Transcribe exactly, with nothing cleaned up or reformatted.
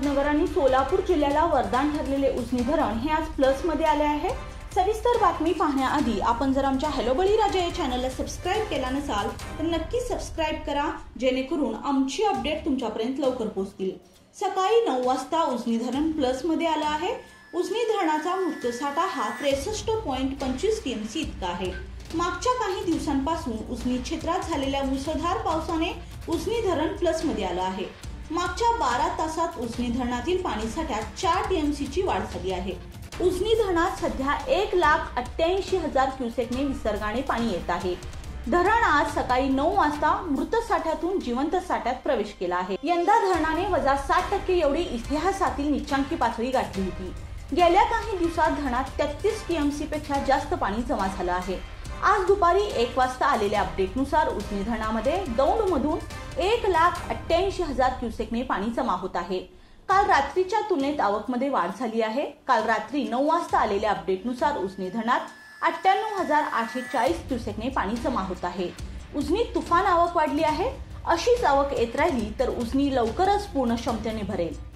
अहमदनगर आणि सोलापूर जिल्ह्याला वरदान ठरलेले उजनी धरण हे आज प्लस मध्ये आले आहे। सविस्तर बातमी पाहण्याआधी आपण जर आमच्या हॅलो बळीराजा या चॅनलला सबस्क्राइब केला नसाल तर नक्की सबस्क्राइब करा, जेणेकरून आमची अपडेट तुमच्यापर्यंत लवकर पोहोचतील। सकाळी नऊ वाजता उजनी धरण प्लस मध्ये आलं आहे। उजनी धरणाचा मृतसाठा हा त्रेसष्ट पॉइंट पंचवीस टीएमसी इतका आहे। मागच्या काही दिवसांपासून उजनी क्षेत्रात झालेल्या मुसळधार पावसाने उजनी धरण प्लस मध्ये आलं आहे। मागच्या बारा तासात उजनी धरणातील पाणीसाठ्यात चार टीएमसी ची वाढ झाली आहे। उजनी धरणात सध्या एक लाख अठ्ठ्याऐंशी हजार क्युसेकने विसर्गाने पाणी येत आहे। धरण आज सकाळी नऊ वाजता मृत साठ्यातून जिवंत साठ्यात प्रवेश केला आहे। यंदा धरणाने वजा साठ टक्के एवढी इतिहासातील निच्चांकी पातळी गाठली होती। गेल्या काही दिवसात धरणात तेहतीस टीएमसी पेक्षा जास्त पाणी जमा झालं आहे। आज दुपारी एक वाजता आलेल्या अपडेटनुसार उजनी धरणामध्ये दौंड मधून एक लाख अठ्ठ्याऐंशी हजार क्युसेकने पाणी जमा होत आहे। काल रात्रीच्या तुलनेत आवकमध्ये वाढ झाली आहे। काल रात्री नऊ वाजता आलेल्या अपडेटनुसार उजनी धरणात अठ्ठ्याण्णव हजार आठशे चाळीस क्युसेकने पाणी जमा होत आहे। उजनीत तुफान आवक वाढली आहे। अशीच आवक येत राहिली तर उजनी लवकरच पूर्ण क्षमतेने भरेल।